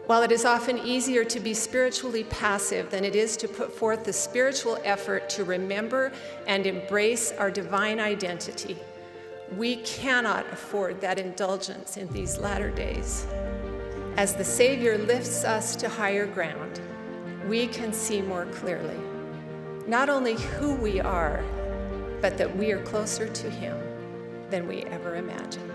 While it is often easier to be spiritually passive than it is to put forth the spiritual effort to remember and embrace our divine identity, we cannot afford that indulgence in these latter days. As the Savior lifts us to higher ground, we can see more clearly not only who we are, but that we are closer to Him than we ever imagined.